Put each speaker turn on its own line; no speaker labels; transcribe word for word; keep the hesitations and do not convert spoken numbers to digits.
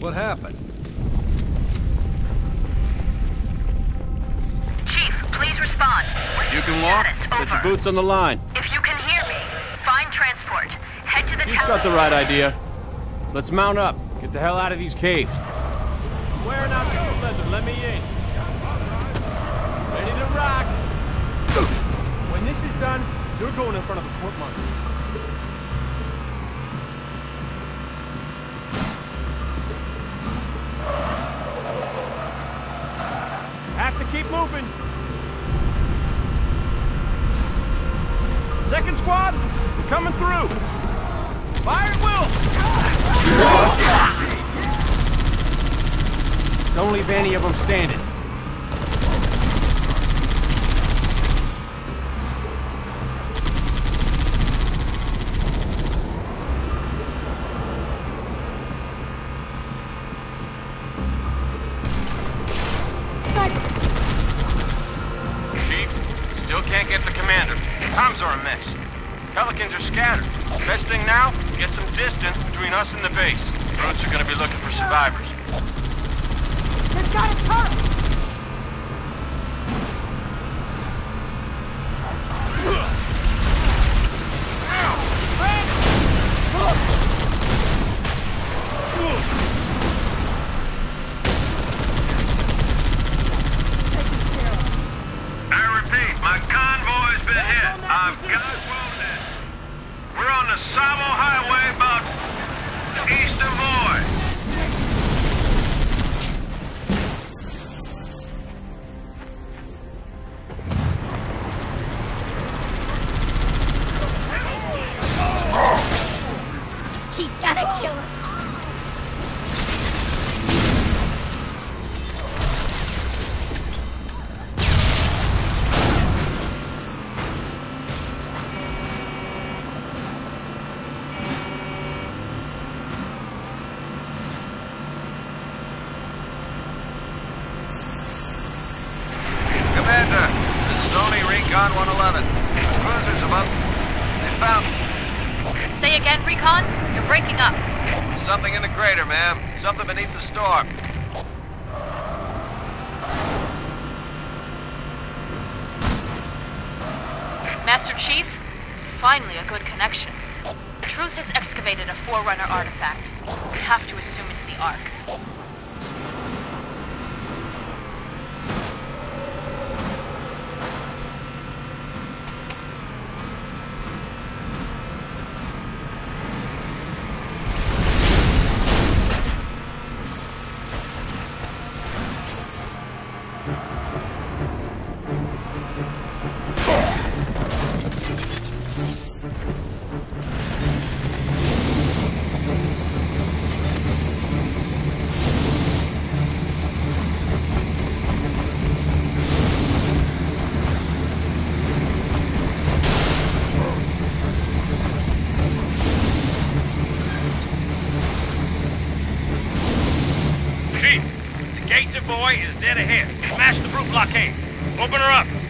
What happened?
Chief, please respond. What
You
is
can
your
walk?
status?
Set your
Over.
boots on the line.
If you can hear me, find transport. Head to the
Chief's
town.
got the right idea. Let's mount up. Get the hell out of these caves. Wearing out the leather. Let me in. Ready to rock.
When this is done, you're going in front of a court-martial. Have to keep moving. Second squad, we're coming through. Fire at will.
Don't leave any of them standing.
Still can't get the commander. Comms are a mess. Pelicans are scattered. Best thing now, get some distance between us and the base. Brutes are gonna be looking for survivors.
They've got a turret!
I've got wounded. We're on the Savo Highway about east of Voy.
He's gotta kill us.
Commander, this is only Recon one eleven. Cruisers above. They found me.
Say again, Recon? You're breaking up.
Something in the crater, ma'am. Something beneath the storm.
Master Chief? Finally a good connection. Truth has excavated a Forerunner artifact. We have to assume it's the Ark.
Chief, the gate to Voy is dead ahead. Smash the brute blockade. Open her up.